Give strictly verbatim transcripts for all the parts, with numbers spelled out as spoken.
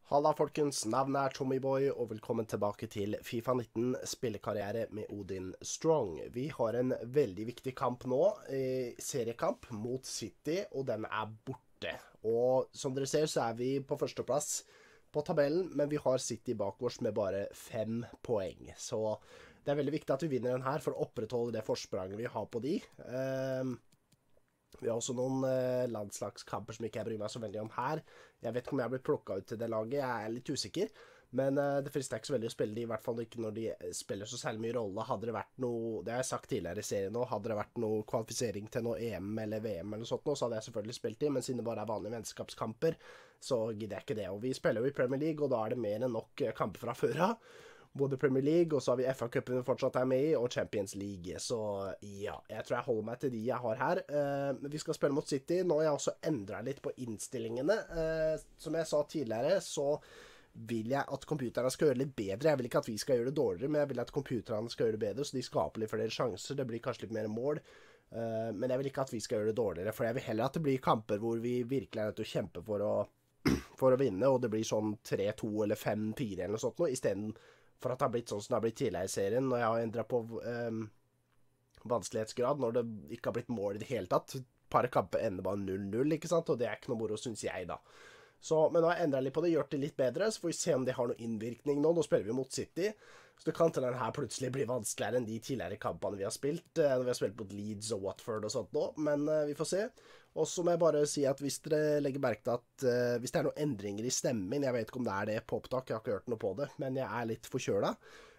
Halla folkens, navnet er Tommyboy, og velkommen tilbake til FIFA nitten spillekarriere med Odin Strong. Vi har en veldig viktig kamp nå, eh, seriekamp mot City, og den er borte. Og som dere ser så er vi på førsteplass på tabellen, men vi har City bak oss med bare fem poeng. Så det er veldig viktig at vi vinner den her for å opprettholde det forspranget vi har på de. Eh, Vi har også noen eh, landslagskamper som ikke jeg bryr meg så veldig om her. Jeg vet ikke om jeg har blitt plukket ut til det laget, jeg er litt usikker. Men eh, det frister ikke så veldig å spille de, i hvert fall ikke når de spiller så særlig mye rolle. Hadde det vært noe, det har jeg sagt tidligere i serien nå, hadde det vært noe kvalifisering til noe E M eller V M eller noe sånt nå, så hadde jeg selvfølgelig spilt de, men siden det bare er vanlige vennskapskamper, så gidder jeg ikke det. Og vi spiller jo i Premier League, og da er det mer enn nok eh, kamper fra før av. Både Premier League, og så har vi F A-cupen vi fortsatt er med i, og Champions League. Så ja, jeg tror jeg holder meg til de jeg har her. Uh, vi skal spille mot City. Nå har jeg også endret litt på innstillingene. Uh, som jeg sa tidligere, så vil jeg at computerne skal gjøre litt bedre. Jeg vil ikke at vi skal gjøre det dårligere, men jeg vil at computerne skal gjøre det bedre, så de skaper litt flere sjanser. Det blir kanskje litt mer mål. Uh, men jeg vil ikke at vi skal gjøre det dårligere, for jeg vil heller at det blir kamper hvor vi virkelig er nødt til å kjempe for å, for å vinne, og det blir sånn tre to eller fem fire eller noe sånt nå, i stedet for at det har blitt sånn som det har blitt tidligere i serien, når jeg har endret på um, vanskelighetsgrad, når det ikke har blitt mål i det hele tatt. Et par kamper ender bare null null, ikke sant? Og det er ikke noe moro, synes jeg da. Så, men nå har jeg endret litt på det, gjort det litt bedre, så får vi se om det har noe innvirkning nå. Nå spiller vi mot City, så det kan til den her plutselig bli vanskeligere enn de tidligere kampene vi har spilt, når vi har spilt mot Leeds og Watford og sånt nå, men uh, vi får se. Og så må jeg bare si at hvis dere legger merke til at uh, hvis det er noen endringer i stemmen, jeg vet ikke om det er det på opptak, jeg har ikke hørt noe på det, men jeg er litt forkjøla,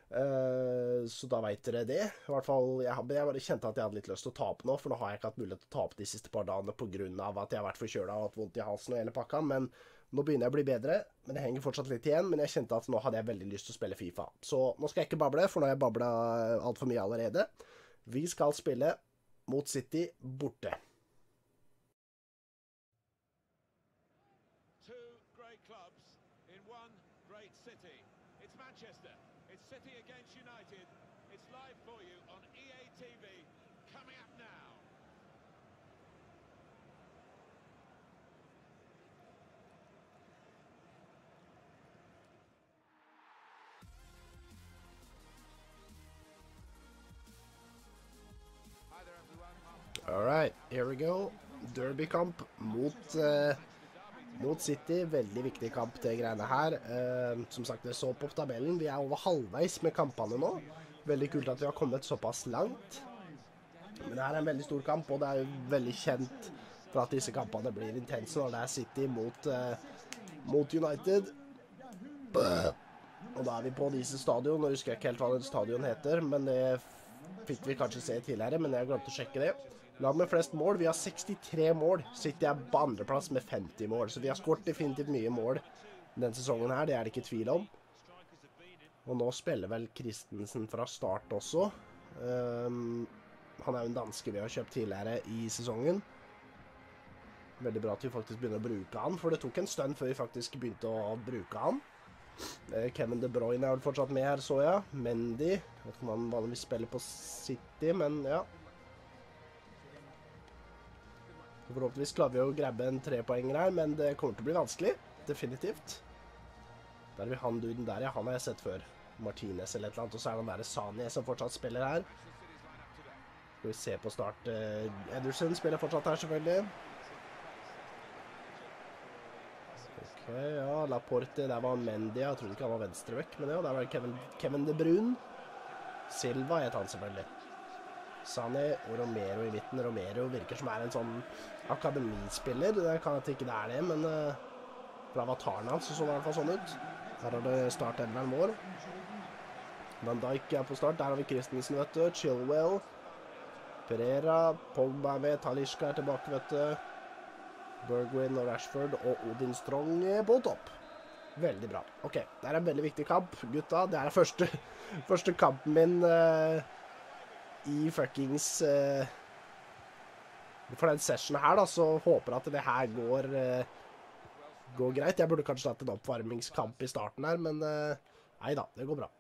uh, så da vet dere det. I hvert fall, jeg, jeg bare kjente at jeg hadde litt lyst til å ta opp nå, for nå har jeg ikke hatt mulighet til å ta opp de siste par dagene på grunn av at jeg har vært forkjøla og hatt vondt i halsen og hele pakka, men nå begynner jeg å bli bedre, men det henger fortsatt litt igjen, men jeg kjente at nå hadde jeg veldig lyst til å spille FIFA. Så nå skal jeg ikke bable, for nå har jeg bablet alt for mye allerede. Vi skal spille mot City borte. City. It's Manchester. It's City against United. It's live for you on E A T V. Coming up now. Hi there everyone. All right, here we go. Derby-kamp mot... Uh Mot City, veldig viktig kamp det greiene her. Uh, som sagt, det så på tabellen. Vi er over halvveis med kampene nå. Veldig kult at vi har kommet såpass langt. Men det her er en veldig stor kamp, og det er jo veldig kjent for at disse kampene blir intense når det er City mot, uh, mot United. Og da er vi på disse stadion. Nå husker jeg ikke helt hva den stadion heter, men det fikk vi kanskje se tidligere, men jeg har glemt å sjekke det. Lag med flest mål, vi har sekstitre mål, City er på andreplass med femti mål, så vi har skåret definitivt mye mål denne sesongen her, det er det ikke tvil om. Og nå spiller vel Christensen fra start også. Um, han er jo en danske vi har kjøpt tidligere i sesongen. Veldig bra at vi faktisk begynner å bruke han, for det tok en stund før vi faktisk begynte å bruke han. Kevin De Bruyne er vel fortsatt med her, så jeg. Mendy, jeg vet ikke om han vanligvis spiller på City, men ja. Forhåpentligvis klarer vi å grabbe en trepoenger her, men det kommer til å bli vanskelig, definitivt. Der har vi han duden der, ja, han har jeg sett før. Martinez eller et eller annet, og så er det den der Sani som fortsatt spiller her. Skal vi se på start. Uh, Ederson spiller fortsatt her, selvfølgelig. Ok, ja, Laporte, der var Mendy, jeg trodde ikke han var venstrebekk, men ja, der var Kevin, Kevin De Bruyne. Silva het han selvfølgelig. Sani og Romero i midten. Romero virker som er en sånn akademispiller. Det kan jeg ikke det er det, men uh, fra avataren hans så så det i hvert fall sånn ut. Her har det start elleveren vår. Van Dijk er på start. Der har vi Christensen, vet du. Chilwell. Pereira. Pogba med. Talisca er tilbake, vet du. Bergwijn og Rashford og Odin Strong på topp. Veldig bra. Ok, det er en veldig viktig kamp, gutta. Det er første, første kampen min... Uh, i fuckings uh, for den sessionen her da, så håper jeg at det her går uh, går greit. Jeg burde kanskje hatt en oppvarmingskamp i starten her, men uh, nei da, det går bra.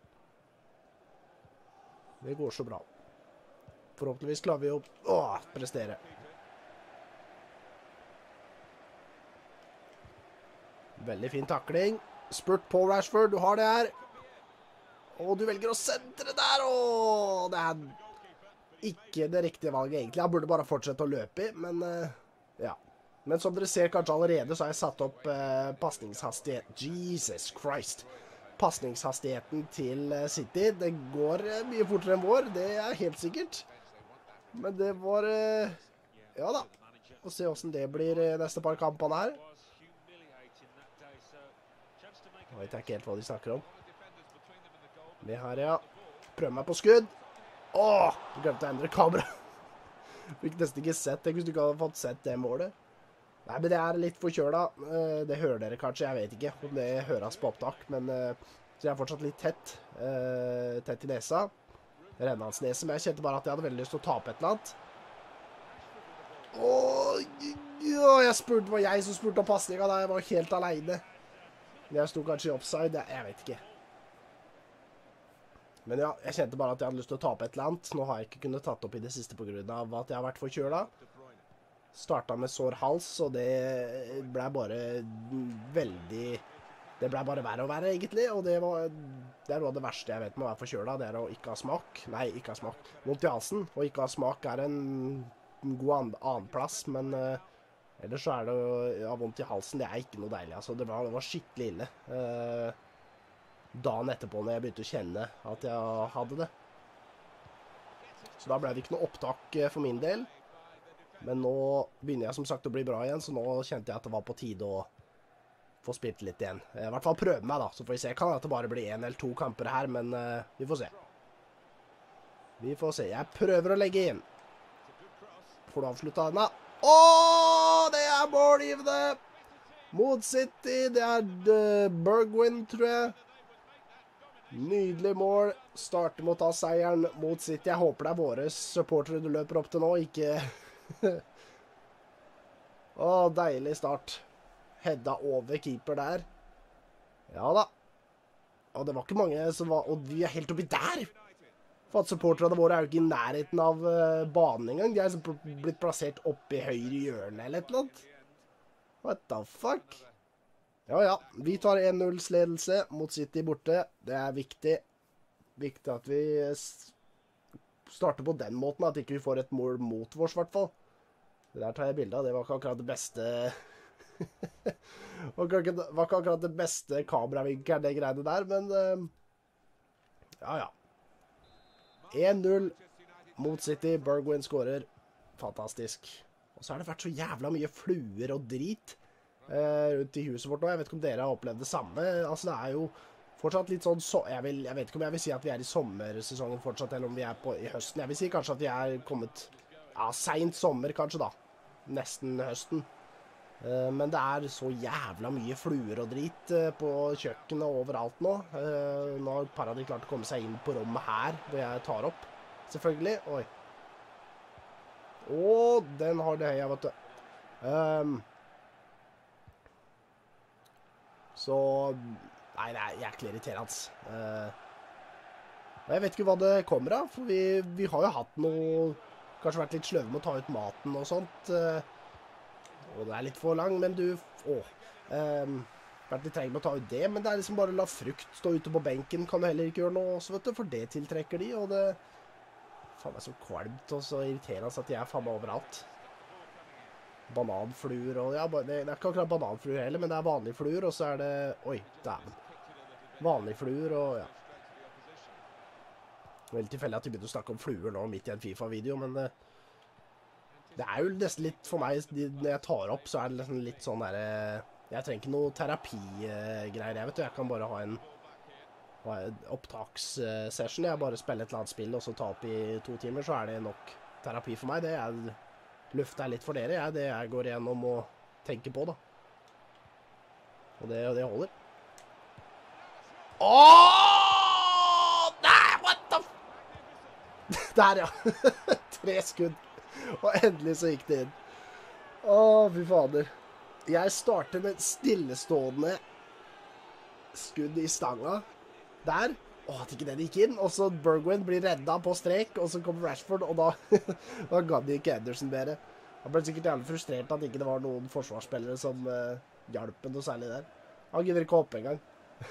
Det går så bra. Forhåpentligvis klarer vi å åh, prestere. Veldig fin takling. Spurt på Rashford, du har det her. Og du velger å sentre der, og det er ikke det riktige valget egentlig. Han burde bare fortsette å løpe i, men uh, ja. Men som dere ser kanskje allerede, så har jeg satt opp uh, passningshastighet. Jesus Christ. Passningshastigheten til uh, City. Det går uh, mye fortere enn vår, det er helt sikkert. Men det var, uh, ja da. Og se hvordan det blir uh, neste par kampene her. Jeg vet ikke helt hva de snakker om. Det her, ja. Prøv meg på skudd. Åh, jeg glemte å endre kamera. Fikk nesten ikke sett det, hvis du ikke hadde fått sett det målet. Nei, men det er litt forkjøla. Det hører dere kanskje, jeg vet ikke om det høres på opptak, men så jeg er fortsatt litt tett. Tett i nesa. Rennansnese, men jeg kjente bare at jeg hadde veldig lyst til å ta på et eller annet. Åh, jeg spurte, det var jeg som spurte om passningen da, jeg var helt alene. Jeg sto kanskje i offside, jeg vet ikke. Men ja, jeg kjente bare at jeg hadde lyst til å ta på et eller annet. Nå har jeg ikke kunnet tatt opp i det siste på grunn av at jeg har vært forkjøla. Startet med sår hals, og det ble bare veldig... Det ble bare verre og verre, egentlig. Og det var... Det er noe av det verste jeg vet med å være forkjøla. Det er å ikke ha smak. Nei, ikke ha smak. Vondt i halsen. Og ikke ha smak er en god an annen plass, men... Uh, ellers så er det ja, vondt i halsen. Det er ikke noe deilig, altså. Det var, det var skikkelig ille. Uh, dagen etterpå når jeg begynte å kjenne at jeg hadde det. Så da ble det ikke noe opptak for min del. Men nå begynner jeg som sagt å bli bra igjen, så nå kjente jeg at det var på tide å få spilt litt igjen. I hvert fall prøve meg da, så får vi se. Kan at det bare blir en eller to kamper her, men uh, vi får se. Vi får se. Jeg prøver å legge inn. Får du avsluttet denne? Åh, det er målgivende! Mot City, det er uh, Bergwijn, tror jeg. Nydelig mål. Starter med å ta seieren mot City. Jeg håper det er våre supportere du løper opp til nå, ikke... Åh, deilig start. Hedda over keeper der. Ja da. Og det var ikke mange som var... Og vi er helt oppi der! For at supporterne våre er jo ikke i nærheten av uh, banen engang. De er liksom blitt plassert oppe i høyre hjørne eller et eller annet. What the fuck? Ja, ja. Vi tar en nulls ledelse mot City borte. Det er viktig. Viktig at vi starter på den måten, at ikke vi får et mål mot vårs, i hvert fall. Det der tar jeg bilde av. Det var ikke akkurat det beste... det var ikke akkurat det beste kameravinkelen, det greiene der, men... Uh, ja, ja. en null mot City. Bergwijn skårer. Fantastisk. Og så har det vært så jævla mye fluer og drit eh, rundt i huset vårt nå. Jeg vet ikke om dere har opplevd det samme. Altså, det er jo fortsatt litt sånn... Så, jeg, vil, jeg vet ikke om jeg vil si at vi er i sommersesongen fortsatt, eller om vi er på, i høsten. Jeg vil si kanskje at vi er kommet... Ja, sent sommer kanskje da. Nesten høsten. Eh, men det er så jævla mye fluer og drit eh, på kjøkkenet og overalt nå. Eh, nå har et par av de klart å komme seg inn på rommet her, hvor jeg tar opp. Selvfølgelig. Oi. Åh, den har det høya, vet du. Um, så... Nei, det er jæklig irriterende. Uh, jeg vet ikke hva det kommer av, for vi, vi har jo hatt noe... Kanskje vært litt sløve med å ta ut maten og sånt. Uh, og det er litt for lang, men du... Åh. Um, vært litt treng med å ta ut det, men det er liksom bare la frukt stå ute på benken. Kan du heller ikke gjøre noe også, vet du, for det tiltrekker de, og det... Faen meg så kvalmt og så irriterende at jeg er faen meg overalt. Bananfluer og... Ja, det er ikke akkurat bananfluer heller, men det er vanlige fluer, og så er det... Oi, dæven. Vanlige fluer og... Ja. Veldig tilfeldig at vi begynner å snakke om fluer nå midt i en FIFA-video, men... Det, det er jo nesten litt for meg... Når jeg tar opp, så er det nesten litt sånn der... Jeg trenger ikke noe terapigreier, jeg vet du. Jeg kan bare ha en... opptakssession. Jeg bare spiller et eller annet spill og så ta opp i to timer, så er det nok terapi for meg. Det er lufta litt for dere, jeg, det jeg går igjennom og tenker på da. Og det, det holder. Åh! Nei, what the f... Der, ja. Tre skudd. Og endelig så gikk det inn. Åh, fy fader. Jeg starter med stillestående skudd i stanga. Der. Åh, at ikke den gikk inn. Og så Bergwijn blir redda på strek, og så kommer Rashford, og da, da gadd ikke Ederson bedre. Han ble sikkert jævlig frustrert at ikke det var noen forsvarsspillere som uh, hjalp noe særlig der. Han gidder ikke opp engang.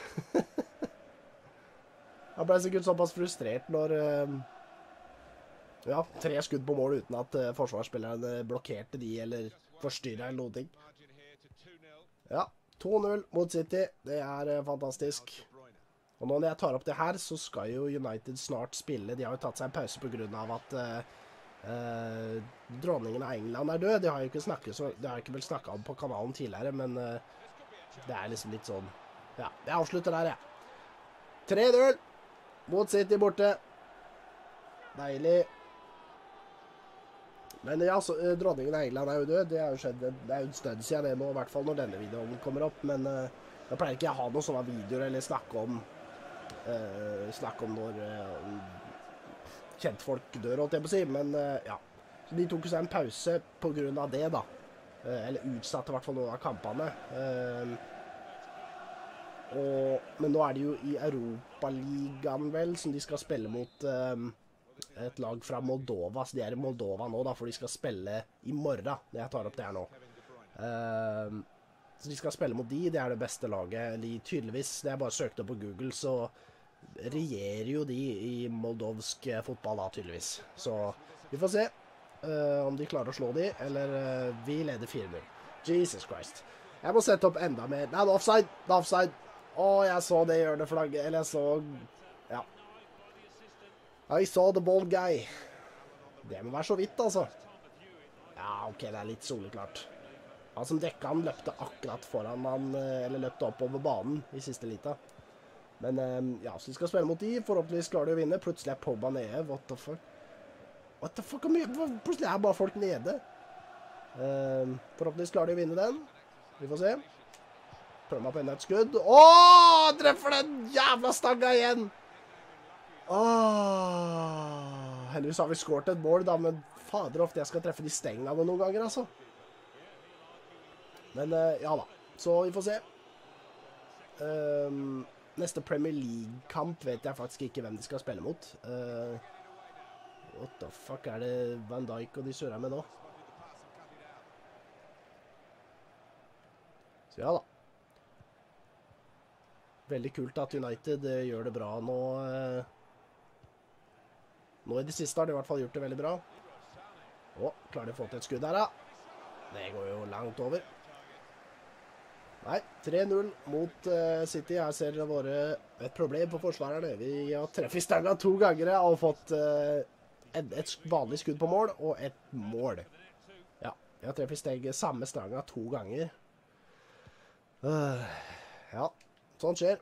Han ble sikkert såpass frustrert når uh, ja, tre skudd på mål uten at uh, forsvarsspillerne blokkerte de eller forstyrret eller noe ting. Ja, to null mot City. Det er uh, fantastisk. Og nå når jeg tar opp det her, så skal jo United snart spille. De har jo tatt seg en pause på grunn av at uh, uh, dronningen av England er død. Det har jeg ikke snakket så, det har jeg ikke vel snakket om på kanalen tidligere, men uh, det er liksom litt sånn. Ja, jeg avslutter der, ja. tre null mot City borte. Deilig. Men ja, så, uh, dronningen av England er jo død. Det er jo skjedd, det er jo en stund siden det nå, i hvert fall når denne videoen kommer opp. Men uh, da pleier ikke jeg å ha noen sånne videoer eller snakke om Uh, snakke om når uh, kjentfolk dør, holdt jeg på å si, men uh, ja. Så de tok seg en pause på grunn av det, da. Uh, eller utsatte i hvert fall noen av kampene. Uh, og, men nå er det jo i Europaligaen, vel, som de skal spille mot uh, et lag fra Moldova. Så de er i Moldova nå, da, for de skal spille i morgen, når jeg tar opp det her nå. Uh, så de skal spille mot de, det er det beste laget. De tydeligvis, det er bare søkt opp på Google, så regjerer jo de i moldovsk fotball da, tydeligvis. Så vi får se uh, om de klarer å slå de, eller uh, vi leder fire null. Jesus Christ. Jeg må sette opp enda mer. Nei, det er offside, det er offside. Å, jeg så det gjør det flagget, eller jeg så, ja. I saw the ball guy. Det må være så vidt, altså. Ja, ok, det er litt soleklart. Han som dekka han løpte akkurat foran han, eller løpte opp over banen i siste lita. Men ja, så de skal spille mot de, forhåpentligvis klarer de å vinne. Plutselig er Pogba nede, what the fuck? What the fuck, plutselig er bare folk nede. Um, forhåpentligvis klarer de å vinne den. Vi får se. Prøver meg på enda et skudd. Åh, treffer den jævla stanga igjen! Åh, heldigvis har vi skåret et mål da, men fader ofte jeg skal treffe de stengene noen ganger, altså. Men uh, ja da, så vi får se. Um, neste Premier League-kamp vet jeg faktisk ikke hvem de skal spille mot. Uh, what the fuck er det Van Dijk og de surrer med nå? Så ja da. Veldig kult at United uh, gjør det bra nå. Uh, nå i det siste har de i hvert fall gjort det veldig bra. Å, klarer de å få til et skudd her da? Det går jo langt over. Nei, tre null mot uh, City. Her ser dere våre et problem på forsvarerne. Vi har treffet stanga to ganger og fått uh, et, et vanlig skudd på mål og et mål. Ja, vi har treffet stenge samme stanga to ganger. Uh, ja, sånn skjer.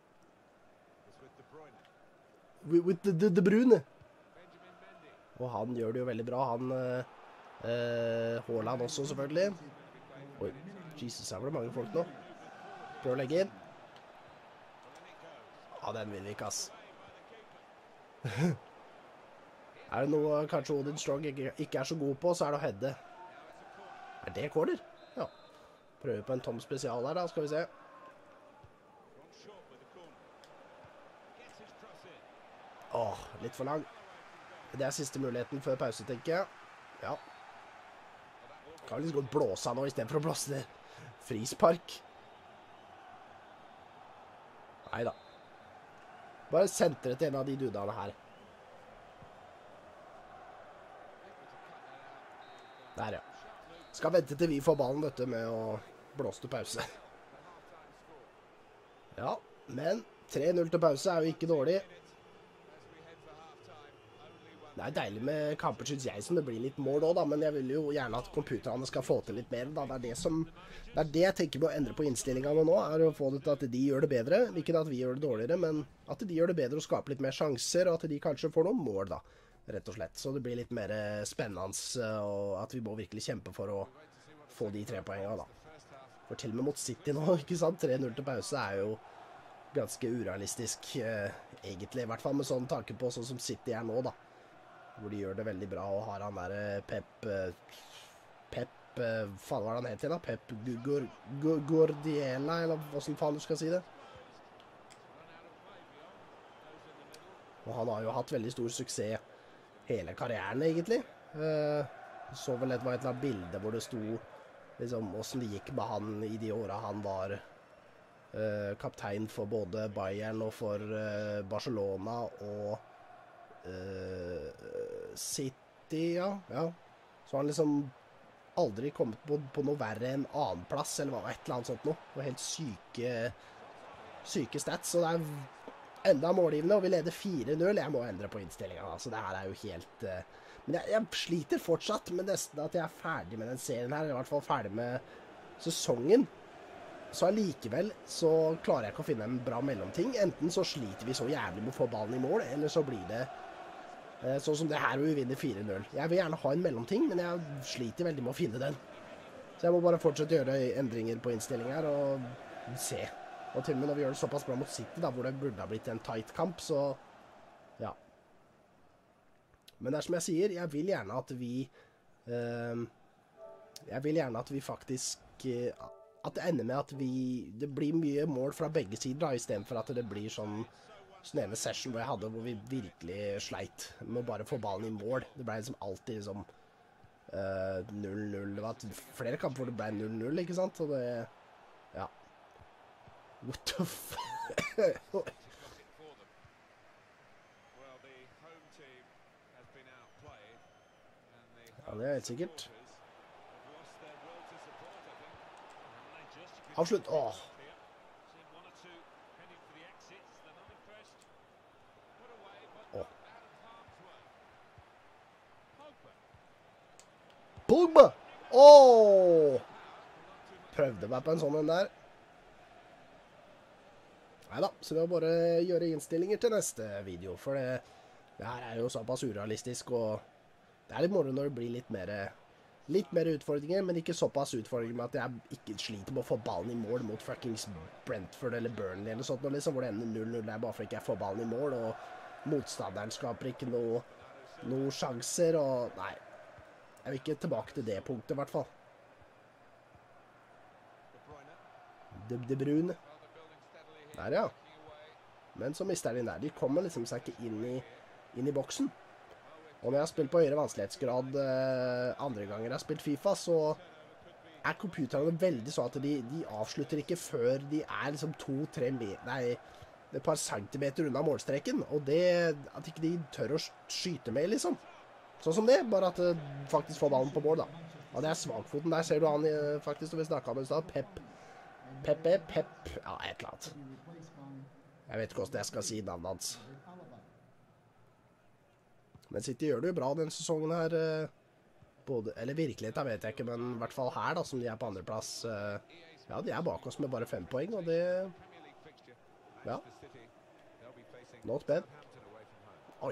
With, with the, the, the Brune. Og han gjør det jo veldig bra. Han, uh, uh, Haaland også selvfølgelig. Oi. Jesus, her var det mange folk nå. Prøv å legge inn. Ja, den vil vi ikke, ass. Er det noe kanskje Odin Strong ikke, ikke er så god på, så er det å heade. Er det corner? Ja. Prøver på en tom spesial her da, skal vi se. Åh, litt for lang. Det er siste muligheten før pause, tenker jeg. Ja. Kan vi liksom godt blåse nå i stedet for å blåse det. Frispark. Neida. Bare sentre til en av de dudene her. Der, ja. Skal vente til vi får ballen, vet du, med å blåse til pause. Ja, men tre null til pause er jo ikke dårlig. Det er deilig med kamper, synes jeg, som det blir litt mål også, da, men jeg vil jo gjerne at computerne skal få til litt mer, da. Det er det som, det er det jeg tenker på å endre på innstillingene nå, er å få det til at de gjør det bedre, ikke at vi gjør det dårligere, men at de gjør det bedre og skaper litt mer sjanser, og at de kanskje får noen mål, da, rett og slett. Så det blir litt mer spennende, og at vi må virkelig kjempe for å få de tre poengene, da. For til og med mot City nå, ikke sant, tre null til pause er jo ganske urealistisk, eh, egentlig, i hvert fall med sånn tanke på sånn som City er nå, da. Hvor de gjør det veldig bra, og har han der Pep, Pep, faen hva er han heter da? Pep Guardiola, eller hvordan faen du skal si det? Og han har jo hatt veldig stor suksess hele karrieren, egentlig. Så vel det var et eller annet bilde hvor det sto, liksom, hvordan det gikk med han i de årene han var uh, kaptein for både Bayern og for uh, Barcelona og uh, City, ja. ja. Så har han liksom aldri kommet på, på noe verre enn annen plass, eller hva, et eller annet sånt noe. Det var helt syke, syke stats, så det er enda målgivende, og vi leder fire null. Jeg må endre på innstillingen, altså det her er jo helt... Uh, men jeg, jeg sliter fortsatt med nesten at jeg er ferdig med den serien her, eller i hvert fall ferdig med sesongen. Så allikevel så klarer jeg ikke å finne en bra mellomting. Enten så sliter vi så jævlig med å få ballen i mål, eller så blir det eh, sånn som det her hvor vi vinner fire null. Jeg vil gjerne ha en mellomting, men jeg sliter veldig med å finne den. Så jeg må bare fortsette å gjøre endringer på innstillingen her og se. Og til og med når vi gjør det såpass bra mot City, da, hvor det burde ha blitt en tight kamp, så ja. Men det er som jeg sier, jeg vil gjerne at vi eh, jeg vil gjerne at vi faktisk eh, at det ender med at vi det blir mye mål fra begge sider da, i stedet for at det blir sånn sånn ene session hvor jeg hadde hvor vi virkelig sleit med å bare få ballen i mål. Det ble liksom alltid liksom uh, null null. Det var flere kamper hvor det ble null null, ikke sant? Og det ja. What the f... Ja, det er helt sikkert. Avslutt. Åh. Åh. Pogba! Åh! Prøvde meg på en sånn en der. Neida, så det var bare å gjøre innstillinger til neste video, for det, det her er jo såpass urealistisk, og det er litt moro når det blir litt mer, litt mer utfordringer, men ikke såpass utfordringer med at jeg ikke sliter med å få ballen i mål mot fuckings Brentford eller Burnley eller sånt, liksom, hvor det ender null null er bare for ikke jeg får ballen i mål, og motstanderen skaper ikke noe, noe sjanser, og nei, jeg vil ikke tilbake til det punktet i hvert fall. De, de Bruyne. Der, ja. Men så mister de den der. De kommer liksom seg ikke inn i, inn i boksen. Og når jeg har spilt på høyere vanskelighetsgrad eh, andre ganger jeg har spilt FIFA, så er computerne veldig sånn at de, de avslutter ikke før de er liksom to-tre meter, nei, et par centimeter unna målstreken. Og det, at ikke de tør å skyte med, liksom. Sånn som det, bare at de faktisk får ballen på mål, da. Ja, det er svakfoten. Der ser du han faktisk, og vi snakket om det i stedet. Pep. Peppe, Pep, ja, et eller annet. Jeg vet ikke hvordan jeg skal si navnet hans. Men City gjør det jo bra denne sesongen her. Både, eller virkeligheten vet jeg ikke, men i hvert fall her da, som de er på andre plass. Ja, de er bak oss med bare fem poeng, og det... Ja. Not bad. Oi.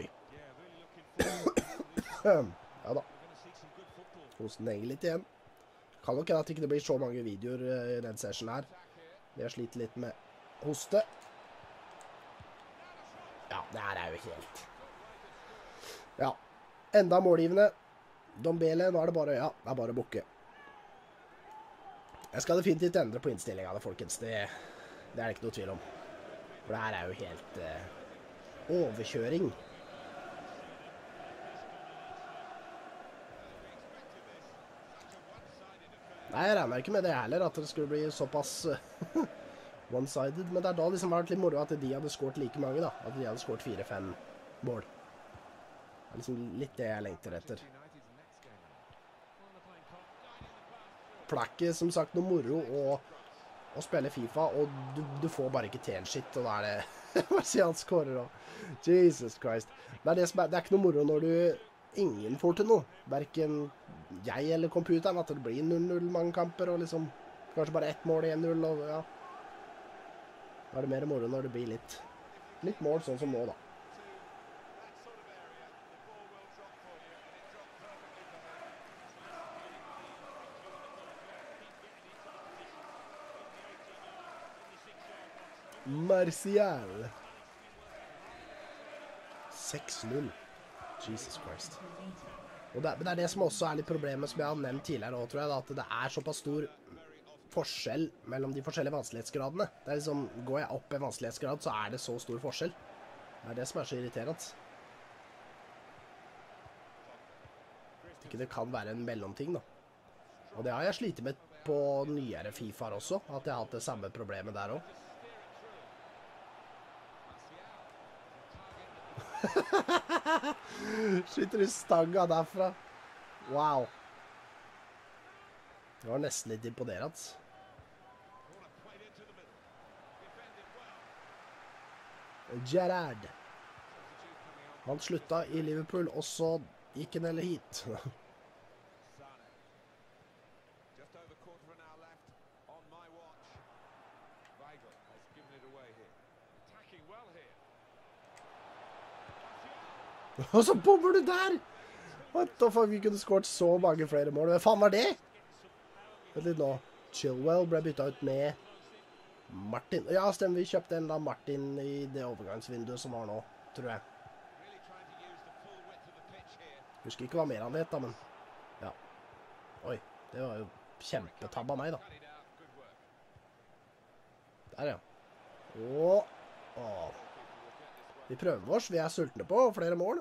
Ja da. Hosten henger litt igjen. Kan nok at det ikke blir så mange videoer i den sessionen her. Vi har slitt litt med hoste. Ja, det her er jo helt... Ja, enda målgivende. Dombele, nå er det bare, ja, det er bare å bukke. Jeg skal definitivt endre på innstillingen, folkens. Det, det er det ikke noe tvil om. For det her er jo helt eh, overkjøring. Nei, jeg regner ikke med det heller, at det skulle bli såpass one-sided. Men det er da liksom vært litt moro at de hadde skåret like mange, da. At de hadde skåret fire-fem mål. Det er liksom litt det jeg lengter etter. For det er ikke, som sagt, noe moro å, å spille FIFA, og du, du får bare ikke til en shit, og da er det... Hva sier han skårer da? Jesus Christ. Det er, det, som er, det er ikke noe moro når du... Ingen får til noe. Hverken jeg eller computeren, at det blir null null mange kamper, og liksom kanskje bare ett mål, en null, og ja. Da er det mer moro når det blir litt, litt mål, sånn som nå, da. Martial. seks null. Jesus Christ. Og det, men det er det som også er litt problemet som jeg har nevnt tidligere også, tror jeg, da, at det er såpass stor forskjell mellom de forskjellige vanskelighetsgradene. Det er liksom, går jeg opp en vanskelighetsgrad, så er det så stor forskjell. Det er det som er så irriterende. Ikke det kan være en mellomting, da. Og det har jeg slitt med på nyere FIFAer også, at jeg har hatt det samme problemet der også. Skyter i stanga derfra. Wow. Det var nesten litt imponerende. Gerrard. Han slutta i Liverpool, og så gikk han heller hit. Og så bommer du der! What the fuck, vi kunne skåret så mange flere mål. Hva faen var det? Vent litt nå. Chilwell ble byttet ut med Martin. Ja, stemmer, vi kjøpte en da Martin i det overgangsvinduet som var nå, tror jeg. Husker ikke hva mer han vet da, men ja. Oi, det var jo kjempetabba meg da. Der, ja. Åh, åh. Vi prøver oss, vi er sultne på flere mål.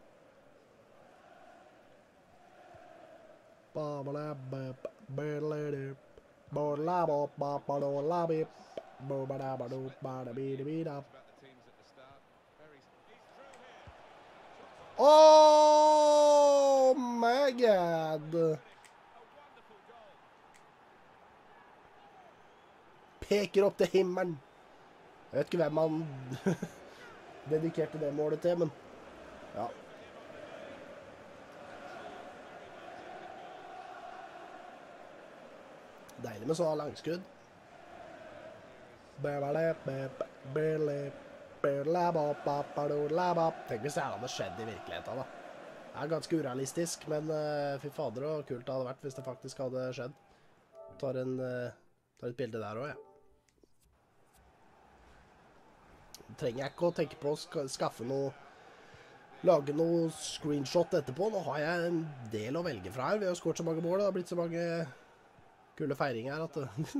Oh my god! Peker opp til himmelen. Jeg vet ikke hvem han dedikerte det målet til, men ja. Deilig med sånne langskudd. Tenk hvis det her hadde skjedd i virkeligheten da. Det er ganske urealistisk, men uh, fy fader og kult det hadde vært hvis det faktisk hadde skjedd. Tar, en, uh, tar et bilde der også, ja. Trenger jeg ikke å tenke på å ska skaffe noe, lage noe screenshot etterpå. Nå har jeg en del å velge fra her. Vi har skåret så mange mål, det har blitt så mange kule feiringer her. At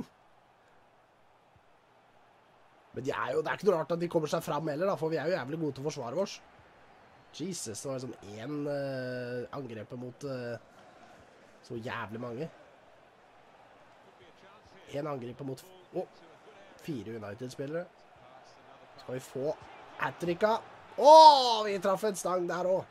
Men de er jo, det er ikke noe rart at de kommer seg fram heller, da, for vi er jo jævlig gode til å forsvare oss. Jesus, det var sånn en uh, angrep mot uh, så jævlig mange. En angrep mot oh, fire United-spillere. Skal vi få hat-tricka? Åh, vi traff en stang der også.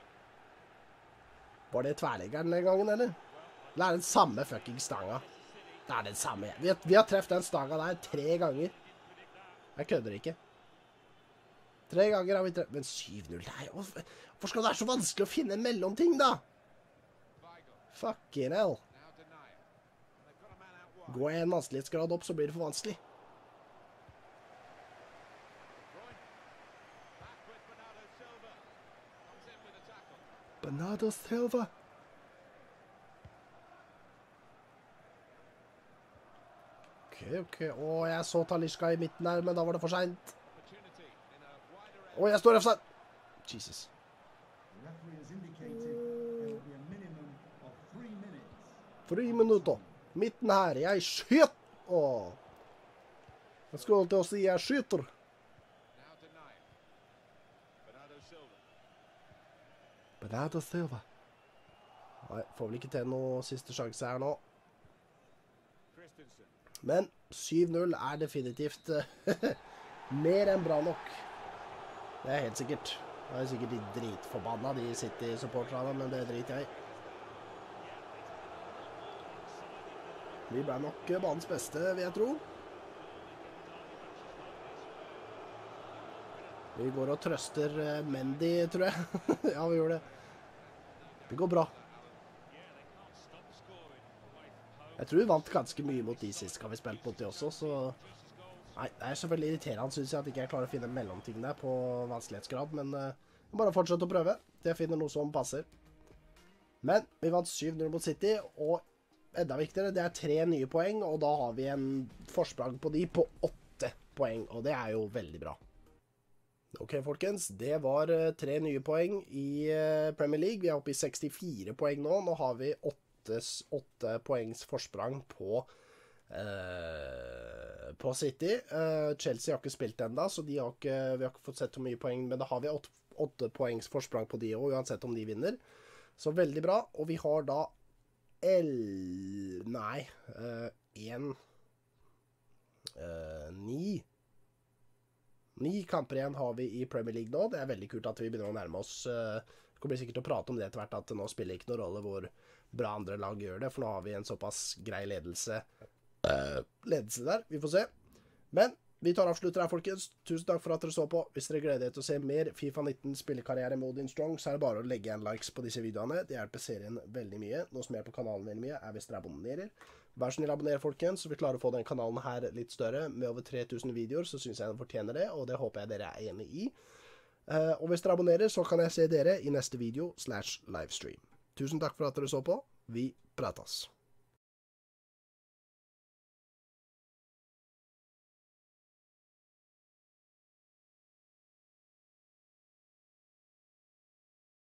Var det tverleggeren den gangen, eller? Det er den samme fucking stanga. Det er den samme. Vi har, vi har treffet den stanga der tre ganger. Jeg kødder ikke. Tre ganger har vi treffet. Men syv null, nei. Hvorfor skal det være så vanskelig å finne en mellomting, da? Fucking hell. Går jeg en vanskelighetsgrad opp, så blir det for vanskelig. Bernardo Silva. Ok, ok. Åh, jeg så Talisca i midten her, men da var det for sent. Åh, jeg står offside. Jesus. Fri minutter. Midten her. Jeg skyter. Åh. Jeg skulle til å si jeg skyter. Bernardo Silva. Nei, får vel ikke til noe siste sjanse her nå. Men syv null er definitivt mer enn bra nok. Det er helt sikkert. Det er sikkert de dritforbanna, de City-supporterne, men det driter jeg i. Vi ble nok banens beste, vil jeg tro. Vi går og trøster Mendy, tror jeg. Ja, vi gjør det. Det går bra. Jeg tror vi vant ganske mye mot de sist skal vi spille mot de også, så... Nei, det er selvfølgelig irriterende, synes jeg, at ikke jeg klarer å finne mellomting der på vanskelighetsgrad, men uh, bare fortsett å prøve. Jeg finner noe som passer. Men vi vant syv null mot City, og enda viktigere, det er tre nye poeng, og da har vi en forsprang på de på åtte poeng, og det er jo veldig bra. Ok, folkens, det var uh, tre nye poeng i uh, Premier League. Vi er oppe i sekstifire poeng nå. Nå har vi åtte, åtte poengs forsprang på, uh, på City. Uh, Chelsea har ikke spilt enda, så de har ikke, vi har ikke fått sett så mye poeng, men da har vi åtte, åtte poengs forsprang på de også, uansett om de vinner. Så veldig bra, og vi har da L... Nei, uh, en... Uh, ni... Ni kamper igjen har vi i Premier League nå. Det er veldig kult at vi begynner å nærme oss. Det kommer sikkert til å prate om det etter hvert, at nå spiller ikke noen rolle hvor bra andre lag gjør det, for nå har vi en såpass grei ledelse, ledelse der. Vi får se. Men vi tar avslutter her, folkens. Tusen takk for at dere så på. Hvis dere gleder dere til å se mer FIFA nitten spillekarriere med Odin Strong, så er det bare å legge en likes på disse videoene. Det hjelper serien veldig mye. Noe som hjelper kanalen veldig mye er hvis dere abonnerer. Vær så snill abonner, folkens, så vi klarer å få den kanalen her litt større. Med over tre tusen videoer, så synes jeg den fortjener det, og det håper jeg dere er enig i. Uh, og hvis dere abonnerer, så kan jeg se dere i neste video slash livestream. Tusen takk for at dere så på. Vi prates.